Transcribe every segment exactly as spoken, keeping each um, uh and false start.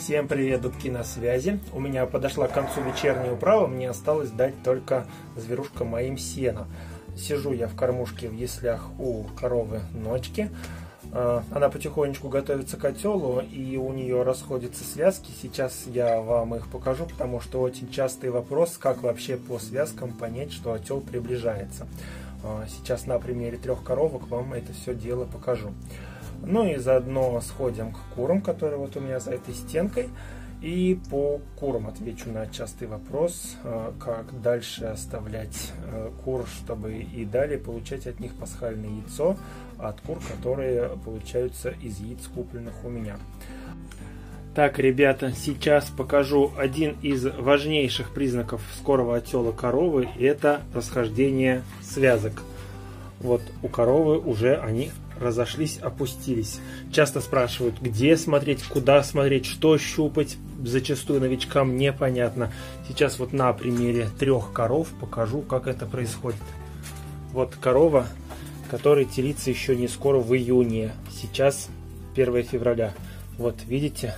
Всем привет, дудки на связи. У меня подошла к концу вечерняя управа, мне осталось дать только зверушкам моим сено. Сижу я в кормушке в яслях у коровы Ночки. Она потихонечку готовится к отелу, и у нее расходятся связки. Сейчас я вам их покажу, потому что очень частый вопрос, как вообще по связкам понять, что отел приближается. Сейчас на примере трех коровок вам это все дело покажу. Ну и заодно сходим к курам, которые вот у меня за этой стенкой. И по курам отвечу на частый вопрос, как дальше оставлять кур, чтобы и далее получать от них пасхальное яйцо, от кур, которые получаются из яиц, купленных у меня. Так, ребята, сейчас покажу один из важнейших признаков скорого отела коровы. Это расхождение связок. Вот у коровы уже они разошлись, опустились. Часто спрашивают, где смотреть, куда смотреть, что щупать. Зачастую новичкам непонятно. Сейчас вот на примере трех коров покажу, как это происходит. Вот корова, которая телится еще не скоро, в июне. Сейчас первое февраля. Вот видите,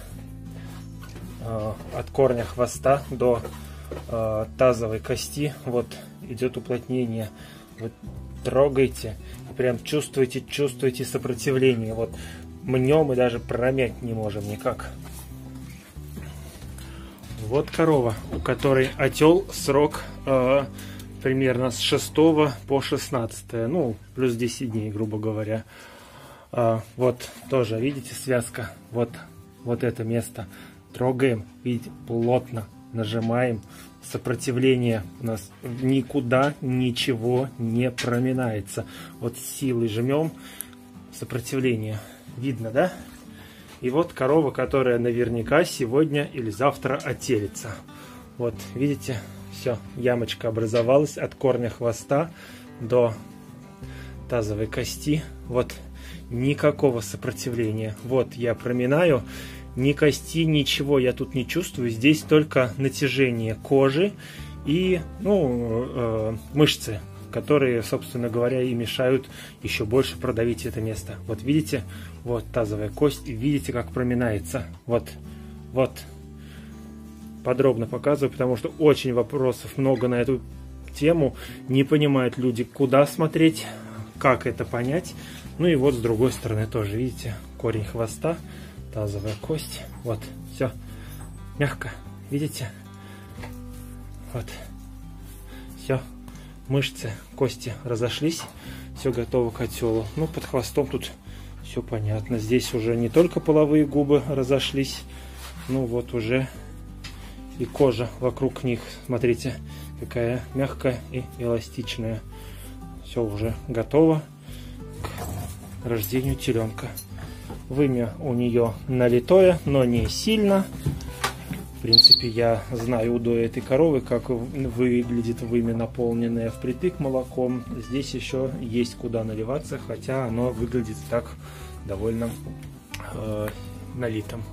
от корня хвоста до тазовой кости вот идет уплотнение. Вот трогайте, прям чувствуете, чувствуете сопротивление. Вот мнем и даже промять не можем никак. Вот корова, у которой отел срок э, примерно с шестого по шестнадцатое, ну плюс десять дней, грубо говоря. Э, вот тоже, видите, связка, вот, вот это место. Трогаем, видите, плотно нажимаем. Сопротивление у нас никуда ничего не проминается. Вот силой жмем, сопротивление видно, да? И вот корова, которая наверняка сегодня или завтра отелится. Вот видите, все, ямочка образовалась от корня хвоста до тазовой кости. Вот никакого сопротивления. Вот я проминаю. Ни кости, ничего я тут не чувствую. Здесь только натяжение кожи и ну, э, мышцы, которые, собственно говоря, и мешают еще больше продавить это место. Вот видите, вот тазовая кость, и видите, как проминается. Вот, вот. Подробно показываю, потому что очень вопросов много на эту тему. Не понимают люди, куда смотреть, как это понять. Ну и вот с другой стороны тоже, видите, корень хвоста. Тазовая кость. Вот, все. Мягко. Видите? Вот. Все. Мышцы, кости разошлись. Все готово к отелу. Ну, под хвостом тут все понятно. Здесь уже не только половые губы разошлись. Ну, вот уже и кожа вокруг них. Смотрите, какая мягкая и эластичная. Все уже готово к рождению теленка. Вымя у нее налитое, но не сильно. В принципе, я знаю у этой коровы, как выглядит вымя, наполненное впритык молоком. Здесь еще есть куда наливаться, хотя оно выглядит так довольно э, налитым.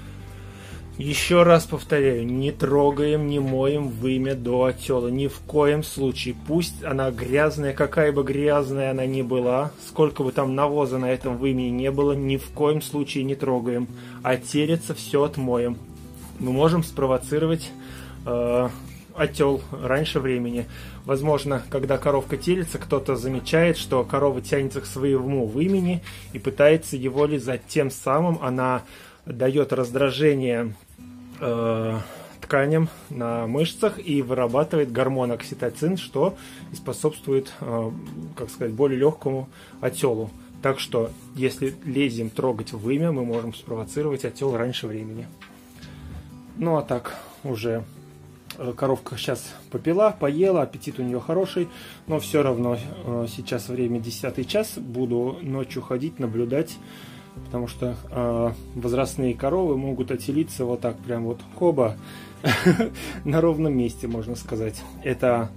Еще раз повторяю, не трогаем, не моем вымя до отела. Ни в коем случае. Пусть она грязная, какая бы грязная она ни была, сколько бы там навоза на этом выме не было, ни в коем случае не трогаем. А терется все отмоем. Мы можем спровоцировать э, отел раньше времени. Возможно, когда коровка телится, кто-то замечает, что корова тянется к своему вымени и пытается его лизать. Тем самым она дает раздражение э, тканям на мышцах и вырабатывает гормон окситоцин, что способствует, э, как сказать, более легкому отелу. Так что, если лезем трогать вымя, мы можем спровоцировать отел раньше времени. Ну а так, уже коровка сейчас попила, поела, аппетит у нее хороший, но все равно э, сейчас время десятый час, буду ночью ходить, наблюдать. Потому что э, возрастные коровы могут отелиться вот так прям вот хоба на ровном месте, можно сказать. Это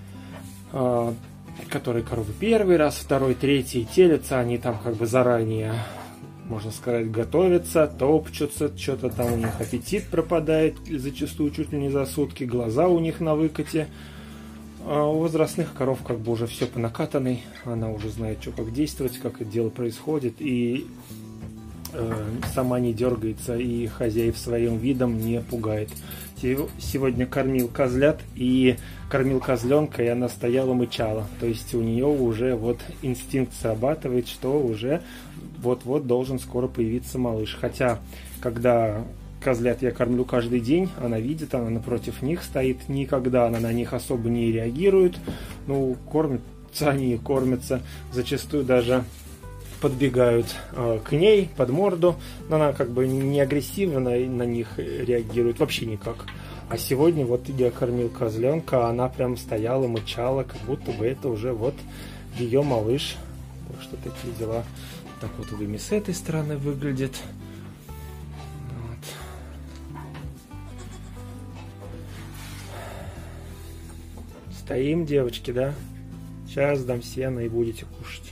э, которые коровы первый раз, второй, третий телятся, они там как бы заранее, можно сказать, готовятся, топчутся, что-то там у них аппетит пропадает, зачастую чуть ли не за сутки, глаза у них на выкате. А у возрастных коров как бы уже все по накатанной, она уже знает, что как действовать, как это дело происходит, и сама не дергается и хозяев своим видом не пугает. Сегодня кормил козлят и кормил козленка, и она стояла, мычала. То есть у нее уже вот инстинкт срабатывает, что уже вот-вот должен скоро появиться малыш. Хотя, когда козлят я кормлю каждый день, она видит, она напротив них стоит, никогда она на них особо не реагирует. Ну, кормятся они, кормятся, зачастую даже подбегают э, к ней под морду, но она как бы не агрессивно на, на них реагирует, вообще никак. А сегодня вот я кормил козленка, а она прям стояла, мычала, как будто бы это уже вот ее малыш. Так что такие дела. Так вот вымя с этой стороны выглядит. Вот. Стоим, девочки, да? Сейчас дам сено и будете кушать.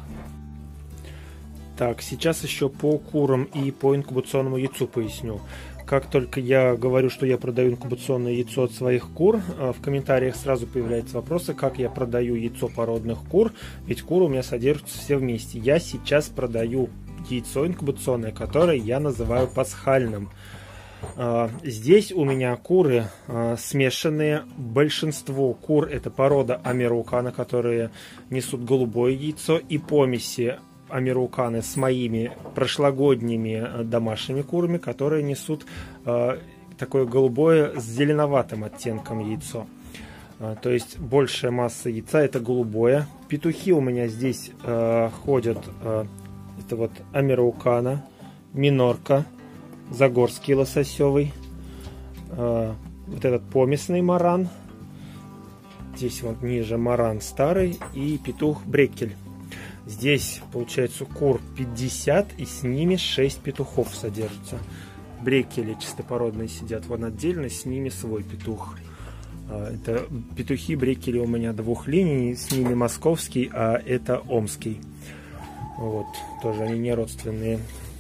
Так, сейчас еще по курам и по инкубационному яйцу поясню. Как только я говорю, что я продаю инкубационное яйцо от своих кур, в комментариях сразу появляются вопросы, как я продаю яйцо породных кур, ведь куры у меня содержатся все вместе. Я сейчас продаю яйцо инкубационное, которое я называю пасхальным. Здесь у меня куры смешанные. Большинство кур это порода американо, которые несут голубое яйцо, и помеси американы с моими прошлогодними домашними курами, которые несут э, такое голубое с зеленоватым оттенком яйцо. Э, то есть большая масса яйца это голубое. Петухи у меня здесь э, ходят, э, это вот американо, минорка, загорский лососевый, э, вот этот помесный маран, здесь вот ниже маран старый и петух бреккель. Здесь, получается, кур пятьдесят, и с ними шесть петухов содержится. Бреккели чистопородные сидят вон отдельно, с ними свой петух. Это петухи бреккели у меня двух линий, с ними московский, а это омский. Вот, тоже они не родственные.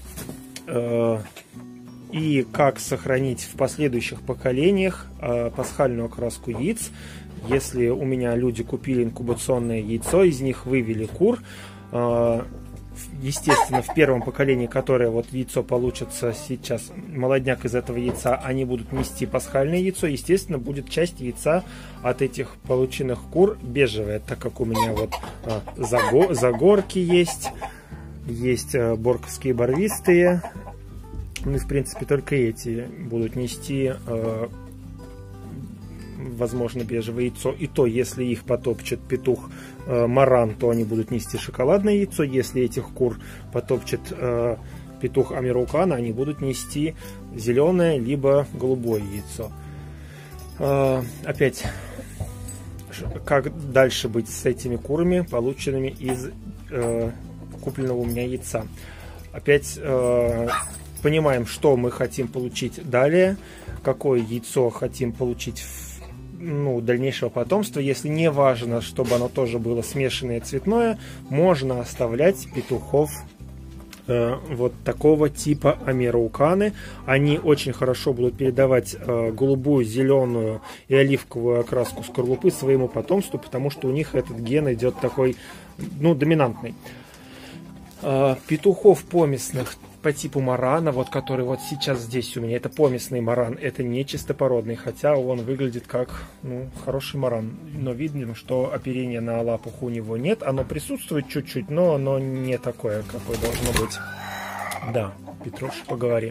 И как сохранить в последующих поколениях пасхальную окраску яиц, если у меня люди купили инкубационное яйцо, из них вывели кур, естественно, в первом поколении, которое вот яйцо получится сейчас, молодняк из этого яйца, они будут нести пасхальное яйцо, естественно, будет часть яйца от этих полученных кур бежевая, так как у меня вот заго загорки есть, есть борковские барвистые, ну и в принципе только эти будут нести, возможно, бежевое яйцо. И то, если их потопчет петух э, маран, то они будут нести шоколадное яйцо. Если этих кур потопчет э, петух американо, они будут нести зеленое либо голубое яйцо. Э, опять, как дальше быть с этими курами, полученными из э, купленного у меня яйца? Опять э, понимаем, что мы хотим получить далее, какое яйцо хотим получить в ну, дальнейшего потомства. Если не важно, чтобы оно тоже было смешанное цветное, можно оставлять петухов э, вот такого типа американы. Они очень хорошо будут передавать э, голубую, зеленую и оливковую окраску скорлупы своему потомству, потому что у них этот ген идет такой, ну, доминантный. Э, петухов помесных по типу марана, вот который вот сейчас здесь у меня, это помесный маран, это не чистопородный, хотя он выглядит как, ну, хороший маран, но видно, что оперения на лапах у него нет, оно присутствует чуть-чуть, но оно не такое, какое должно быть. Да, Петруш, поговори.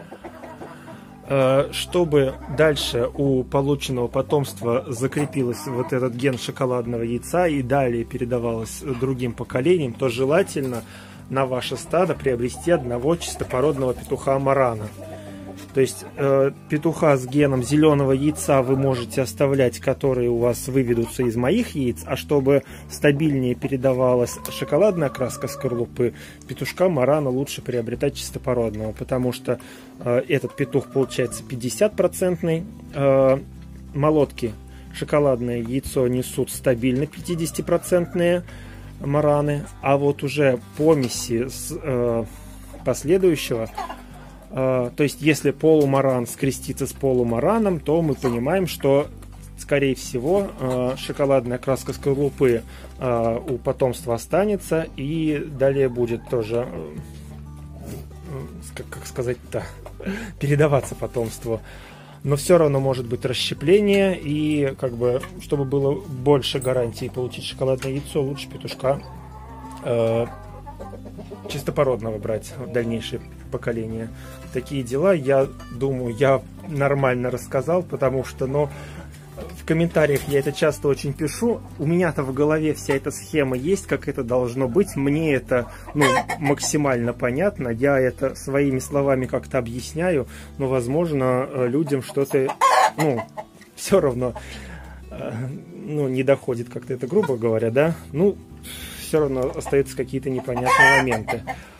Чтобы дальше у полученного потомства закрепилось вот этот ген шоколадного яйца и далее передавалось другим поколениям, то желательно на ваше стадо приобрести одного чистопородного петуха марана. То есть э, петуха с геном зеленого яйца вы можете оставлять, которые у вас выведутся из моих яиц, а чтобы стабильнее передавалась шоколадная окраска скорлупы, петушка марана лучше приобретать чистопородного, потому что э, этот петух получается пятьдесят процентов, э, молотки шоколадное яйцо несут стабильно пятидесятипроцентные мараны, а вот уже помеси с э, последующего, э, то есть если полумаран скрестится с полумараном, то мы понимаем, что скорее всего э, шоколадная окраска скорлупы э, у потомства останется, и далее будет тоже как, как сказать-то, передаваться потомству. Но все равно может быть расщепление, и как бы, чтобы было больше гарантий получить шоколадное яйцо, лучше петушка э, чистопородного брать в дальнейшее поколение. Такие дела, я думаю, я нормально рассказал, потому что, ну, в комментариях я это часто очень пишу. У меня-то в голове вся эта схема есть, как это должно быть. Мне это, ну, максимально понятно. Я это своими словами как-то объясняю, но, возможно, людям что-то, ну, все равно, ну, не доходит как-то это, грубо говоря, да. Ну, все равно остаются какие-то непонятные моменты.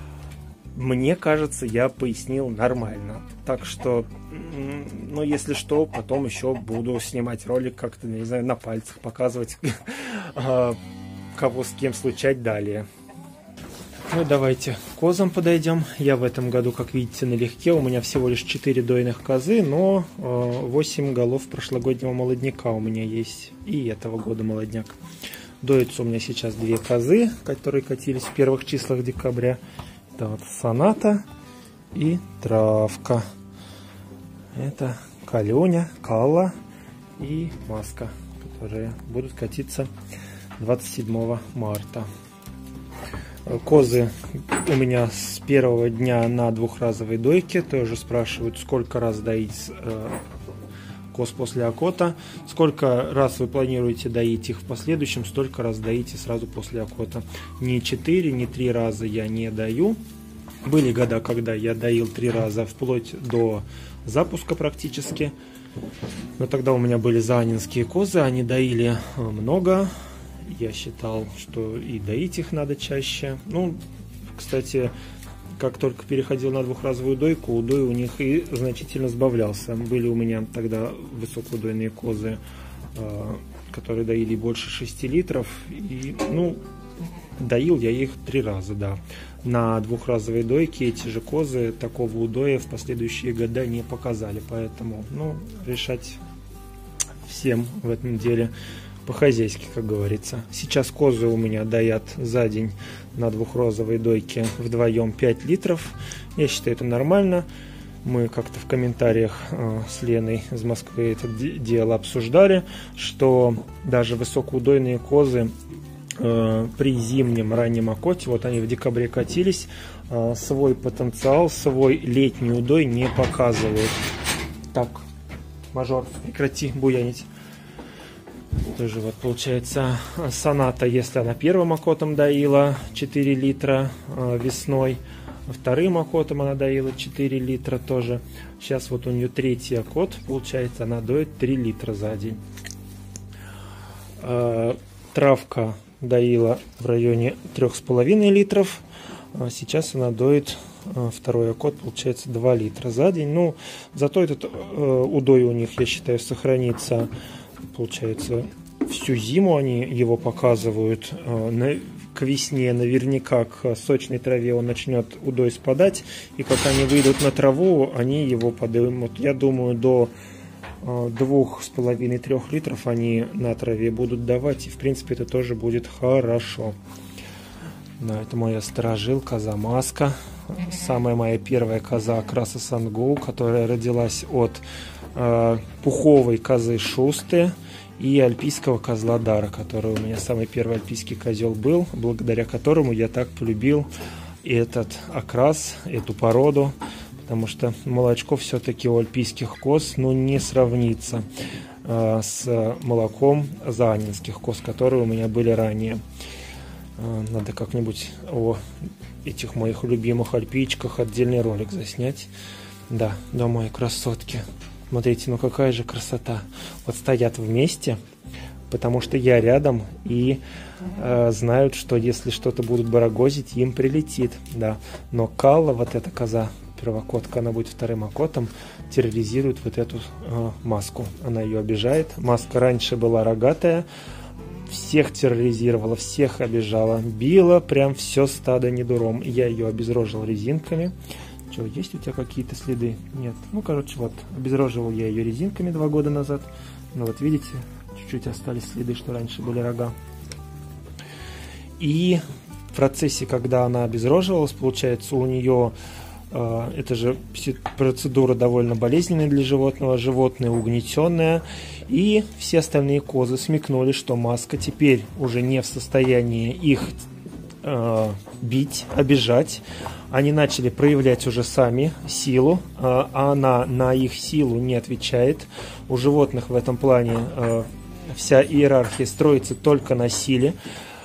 Мне кажется, я пояснил нормально. Так что, ну, если что, потом еще буду снимать ролик как-то, не знаю, на пальцах, показывать, кого с кем случать далее. Ну, давайте к козам подойдем. Я в этом году, как видите, налегке. У меня всего лишь четыре дойных козы, но восемь голов прошлогоднего молодняка у меня есть. И этого года молодняк. Доятся у меня сейчас две козы, которые катились в первых числах декабря. Это вот Соната и Травка. Это Каленя, Калла и Маска, которые будут катиться двадцать седьмого марта. Козы у меня с первого дня на двухразовой дойке. Тоже спрашивают, сколько раз доить э, коз после окота. Сколько раз вы планируете доить их в последующем, столько раз доите сразу после окота. Ни четыре, ни три раза я не даю. Были года, когда я доил три раза, вплоть до запуска практически. Но тогда у меня были заанинские козы, они доили много. Я считал, что и доить их надо чаще. Ну, кстати, как только переходил на двухразовую дойку, удой у них и значительно сбавлялся. Были у меня тогда высокоудойные козы, которые доили больше шести литров. И, ну, доил я их три раза, да. На двухразовой дойке эти же козы такого удоя в последующие года не показали. Поэтому, ну, решать всем в этом деле по-хозяйски, как говорится. Сейчас козы у меня доят за день на двухразовой дойке вдвоем пять литров. Я считаю, это нормально. Мы как-то в комментариях э, с Леной из Москвы это дело обсуждали, что даже высокоудойные козы э, при зимнем раннем окоте, вот они в декабре катились, э, свой потенциал, свой летний удой не показывают. Так, мажор, прекрати буянить. Тоже вот получается Соната, если она первым окотом доила четыре литра э, весной, вторым окотом она доила четыре литра тоже. Сейчас вот у нее третий окот, получается, она доит три литра за день. Э, травка доила в районе трех с половиной литров. А сейчас она доит э, второй окот, получается, два литра за день. Ну, зато этот э, удой у них, я считаю, сохранится. Получается, всю зиму они его показывают. К весне наверняка к сочной траве он начнет удой спадать. И как они выйдут на траву, они его подымут. Я думаю, до двух с половиной трёх литров они на траве будут давать. И в принципе это тоже будет хорошо. Да, это моя сторожил, коза Маска. Самая моя первая коза Краса Сангоу, которая родилась от э, пуховой козы Шусты и альпийского козла Дара, который у меня самый первый альпийский козел был, благодаря которому я так полюбил этот окрас, эту породу, потому что молочко все-таки у альпийских коз, ну, не сравнится э, с молоком заанинских коз, которые у меня были ранее. Э, надо как-нибудь о этих моих любимых альпийчиках отдельный ролик заснять. Да, да, мои красотки. Смотрите, ну какая же красота. Вот стоят вместе, потому что я рядом, и э, знают, что если что-то будут барагозить, им прилетит. Да. Но Калла, вот эта коза, первокотка, она будет вторым окотом, терроризирует вот эту э, Маску. Она ее обижает. Маска раньше была рогатая, всех терроризировала, всех обижала, била прям все стадо недуром. Я ее обезрожил резинками. Что, есть у тебя какие-то следы? Нет. Ну, короче, вот, обезроживал я ее резинками два года назад. Ну, вот видите, чуть-чуть остались следы, что раньше были рога. И в процессе, когда она обезроживалась, получается, у нее Это же процедура довольно болезненная для животного, животное угнетенное. И все остальные козы смекнули, что маска теперь уже не в состоянии их э, бить, обижать. Они начали проявлять уже сами силу, э, а она на их силу не отвечает. У животных в этом плане э, вся иерархия строится только на силе.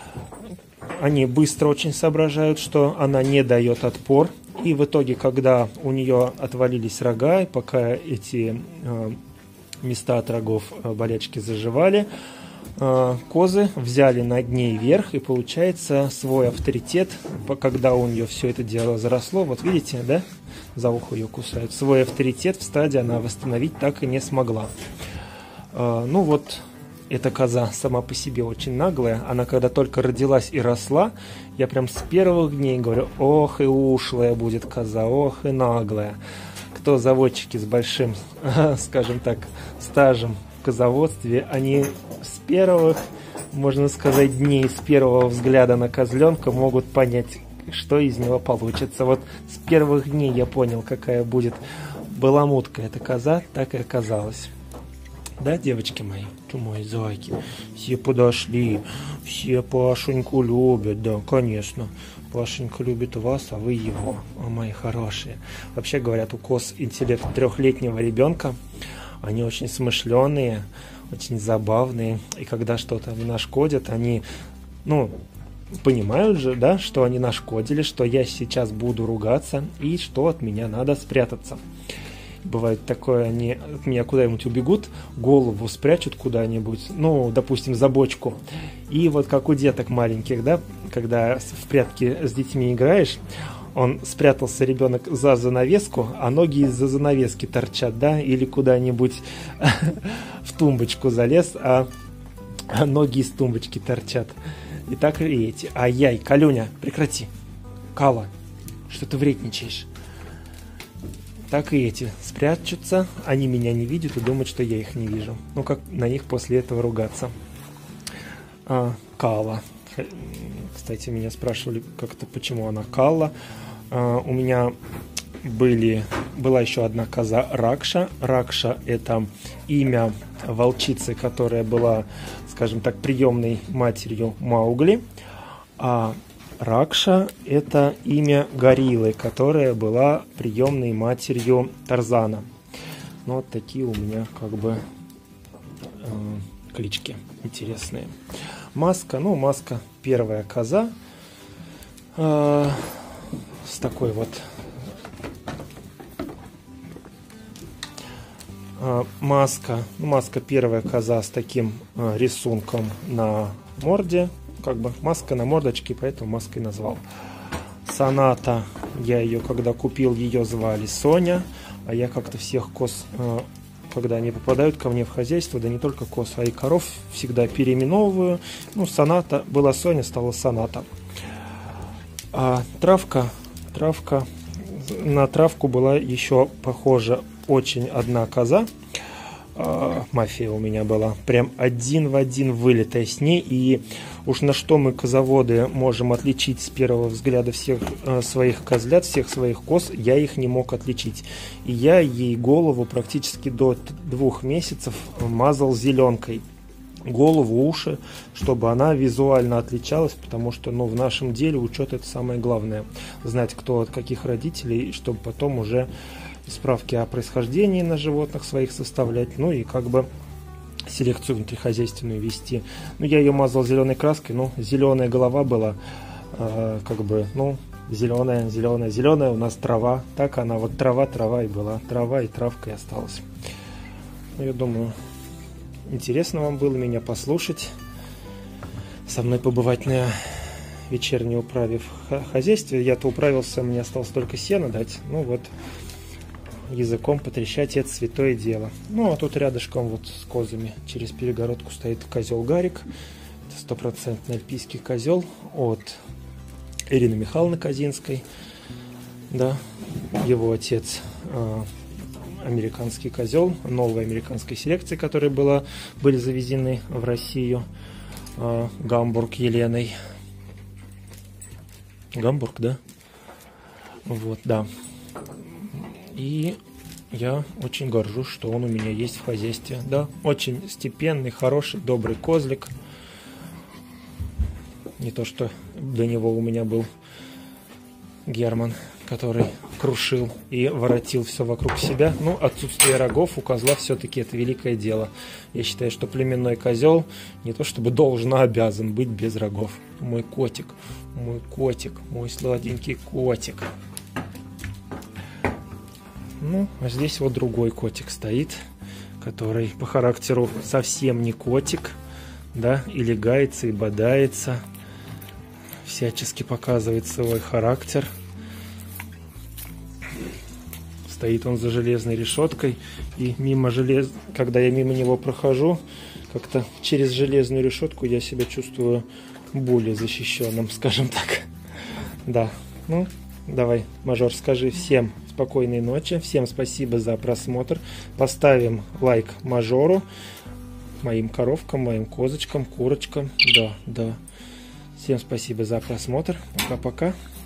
Они быстро очень соображают, что она не дает отпор. И в итоге, когда у нее отвалились рога, пока эти э, места от рогов э, болячки заживали, э, козы взяли над ней верх, и получается свой авторитет, когда у нее все это дело заросло, вот видите, да, за ухо ее кусают, свой авторитет в стаде она восстановить так и не смогла. Э, ну вот, эта коза сама по себе очень наглая. Она когда только родилась и росла, я прям с первых дней говорю, ох и ушлая будет коза, ох и наглая. Кто заводчики с большим, скажем так, стажем в козоводстве, они с первых, можно сказать, дней, с первого взгляда на козленка могут понять, что из него получится. Вот с первых дней я понял, какая будет баламутка эта коза, так и оказалась. Да, девочки мои, мои зайки, все подошли, все Пашеньку любят, да, конечно. Пашенька любит вас, а вы его, о, мои хорошие. Вообще, говорят, у коз интеллект трехлетнего ребенка, они очень смышленые, очень забавные, и когда что-то нашкодят, они, ну, понимают же, да, что они нашкодили, что я сейчас буду ругаться, и что от меня надо спрятаться. Бывает такое, они от меня куда-нибудь убегут, голову спрячут куда-нибудь, ну, допустим, за бочку. И вот как у деток маленьких, да, когда в прятки с детьми играешь, он спрятался, ребенок, за занавеску, а ноги из-за занавески торчат, да, или куда-нибудь в тумбочку залез, а ноги из тумбочки торчат. И так и эти. Ай-яй, Калюня, прекрати. Кала, что ты вредничаешь? Так и эти спрячутся, они меня не видят и думают, что я их не вижу. Ну, как на них после этого ругаться. А, Кала. Кстати, меня спрашивали как-то, почему она Кала. А, у меня были, была еще одна коза Ракша. Ракша – это имя волчицы, которая была, скажем так, приемной матерью Маугли. А Ракша – это имя гориллы, которая была приемной матерью Тарзана. Ну, вот такие у меня как бы э, клички интересные. Маска, ну, Маска первая коза э, с такой вот э, Маска, ну, Маска первая коза с таким э, рисунком на морде. Как бы Маска на мордочке, поэтому Маской назвал. Соната, я ее, когда купил, ее звали Соня, а я как-то всех коз, когда они попадают ко мне в хозяйство, да не только коз, а и коров, всегда переименовываю. Ну, Соната, была Соня, стала Соната. А травка, травка, на травку была еще похожа очень одна коза. Мафия у меня была прям один в один вылитая с ней, и уж на что мы, козоводы, можем отличить с первого взгляда всех э, своих козлят, всех своих коз, я их не мог отличить. И я ей голову практически до двух месяцев мазал зеленкой. Голову, уши, чтобы она визуально отличалась, потому что, ну, в нашем деле учет — это самое главное. Знать, кто от каких родителей, чтобы потом уже справки о происхождении на животных своих составлять, ну и как бы селекцию внутрихозяйственную вести. Ну, я ее мазал зеленой краской, ну, зеленая голова была, э, как бы, ну, зеленая, зеленая, зеленая, у нас трава, так она, вот трава, трава и была, трава и травка и осталась. Ну, я думаю, интересно вам было меня послушать, со мной побывать на вечерней управе в хозяйстве. Я-то управился, мне осталось только сено дать, ну вот, языком потрещать — это святое дело. Ну, а тут рядышком вот с козами через перегородку стоит козел Гарик. Это стопроцентный альпийский козел от Ирины Михайловны Козинской. Да, его отец э, американский козел новой американской селекции, которые была, были завезены в Россию. Э, Гамбург Еленой. Гамбург, да? Вот, да. И я очень горжусь, что он у меня есть в хозяйстве. Да, очень степенный, хороший, добрый козлик. Не то, что до него у меня был Герман, который крушил и воротил все вокруг себя. Ну, отсутствие рогов у козла все-таки это великое дело. Я считаю, что племенной козел не то чтобы должен, а обязан быть без рогов. Мой котик, мой котик, мой сладенький котик. Ну, а здесь вот другой котик стоит, который по характеру совсем не котик, да, и легается, и бодается, всячески показывает свой характер. Стоит он за железной решеткой, и мимо желез... когда я мимо него прохожу, как-то через железную решетку я себя чувствую более защищенным, скажем так. Да, ну, давай, мажор, скажи всем спокойной ночи, всем спасибо за просмотр. Поставим лайк мажору, моим коровкам, моим козочкам, курочкам. Да, да. Всем спасибо за просмотр. Пока-пока.